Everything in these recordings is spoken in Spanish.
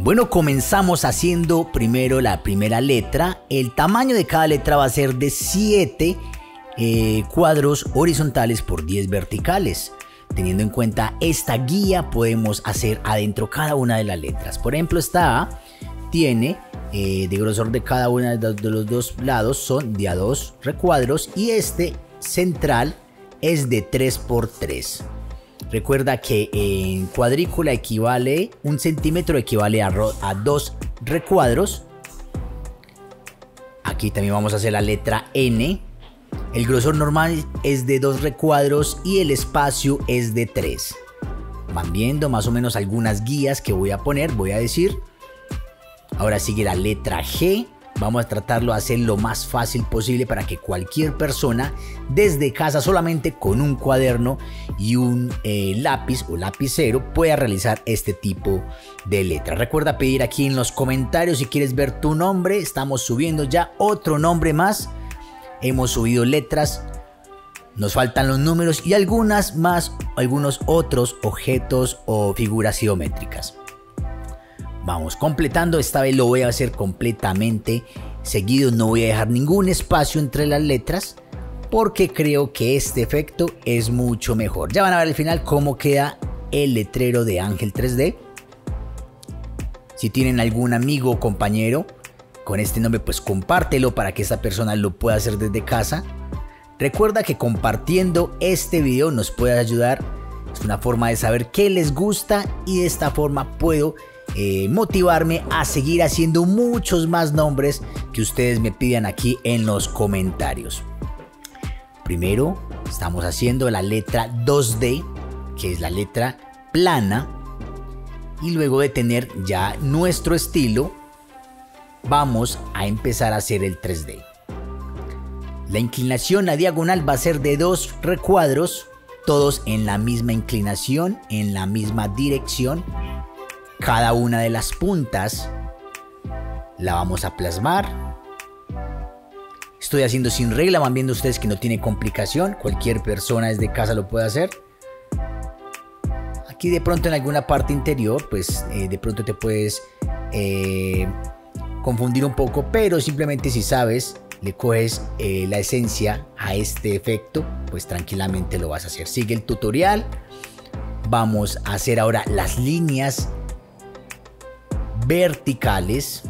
Bueno, comenzamos haciendo primero la primera letra. El tamaño de cada letra va a ser de 7 cuadros horizontales por 10 verticales. Teniendo en cuenta esta guía, podemos hacer adentro cada una de las letras. Por ejemplo, esta A tiene de grosor de cada una de los dos lados son de a 2 recuadros y este central es de 3 por 3. Recuerda que en cuadrícula equivale, 1 centímetro equivale a 2 recuadros. Aquí también vamos a hacer la letra N. El grosor normal es de 2 recuadros y el espacio es de 3. Van viendo más o menos algunas guías que voy a poner, voy a decir. Ahora sigue la letra G. Vamos a tratarlo de hacer lo más fácil posible para que cualquier persona desde casa solamente con un cuaderno y un lápiz o lapicero pueda realizar este tipo de letras. Recuerda pedir aquí en los comentarios si quieres ver tu nombre. Estamos subiendo ya otro nombre más. Hemos subido letras. Nos faltan los números y algunos otros objetos o figuras geométricas. Vamos completando, esta vez lo voy a hacer completamente seguido, no voy a dejar ningún espacio entre las letras porque creo que este efecto es mucho mejor. Ya van a ver al final cómo queda el letrero de Ángel 3D. Si tienen algún amigo o compañero con este nombre, pues compártelo para que esta persona lo pueda hacer desde casa. Recuerda que compartiendo este video nos puede ayudar, es una forma de saber qué les gusta y de esta forma puedo motivarme a seguir haciendo muchos más nombres que ustedes me pidan aquí en los comentarios. Primero estamos haciendo la letra 2D, que es la letra plana, y luego de tener ya nuestro estilo vamos a empezar a hacer el 3D. La inclinación, la diagonal va a ser de 2 recuadros, todos en la misma inclinación, en la misma dirección. Cada una de las puntas la vamos a plasmar. Estoy haciendo sin regla, van viendo ustedes que no tiene complicación. Cualquier persona desde casa lo puede hacer. Aquí de pronto en alguna parte interior, pues de pronto te puedes confundir un poco, pero simplemente si sabes, le coges la esencia a este efecto, pues tranquilamente lo vas a hacer. Sigue el tutorial. Vamos a hacer ahora las líneas verticales.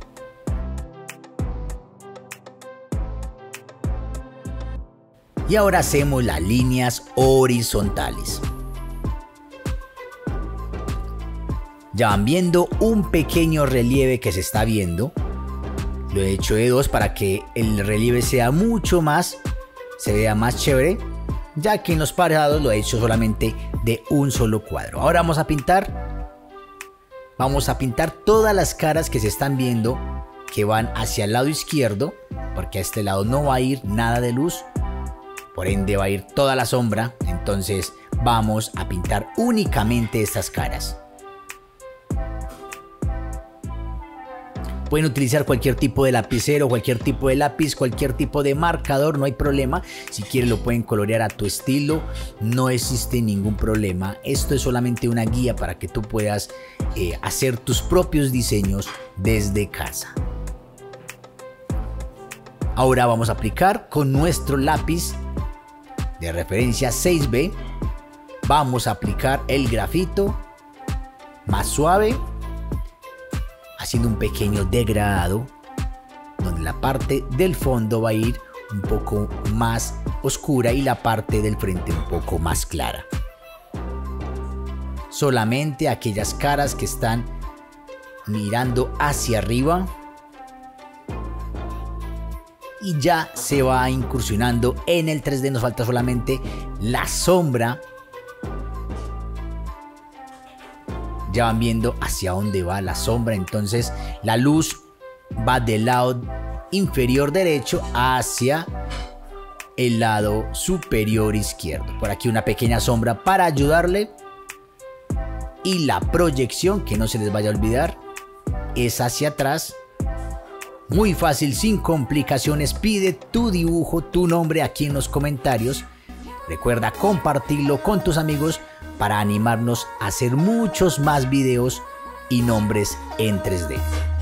Y ahora hacemos las líneas horizontales. Ya van viendo un pequeño relieve que se está viendo. Lo he hecho de 2 para que el relieve sea mucho más, se vea más chévere, ya que en los parados lo he hecho solamente de un solo cuadro. Ahora vamos a pintar. Vamos a pintar todas las caras que se están viendo que van hacia el lado izquierdo, porque a este lado no va a ir nada de luz, por ende va a ir toda la sombra. Entonces vamos a pintar únicamente estas caras. Pueden utilizar cualquier tipo de lapicero, cualquier tipo de lápiz, cualquier tipo de marcador, no hay problema. Si quieren lo pueden colorear a tu estilo, no existe ningún problema. Esto es solamente una guía para que tú puedas hacer tus propios diseños desde casa. Ahora vamos a aplicar con nuestro lápiz de referencia 6B. Vamos a aplicar el grafito más suave, haciendo un pequeño degradado donde la parte del fondo va a ir un poco más oscura y la parte del frente un poco más clara. Solamente aquellas caras que están mirando hacia arriba y ya se va incursionando en el 3D. Nos falta solamente la sombra. Ya van viendo hacia dónde va la sombra, entonces la luz va del lado inferior derecho hacia el lado superior izquierdo. Por aquí una pequeña sombra para ayudarle. Y la proyección, que no se les vaya a olvidar, es hacia atrás. Muy fácil, sin complicaciones. Pide tu dibujo, tu nombre aquí en los comentarios. Recuerda compartirlo con tus amigos para animarnos a hacer muchos más videos y nombres en 3D.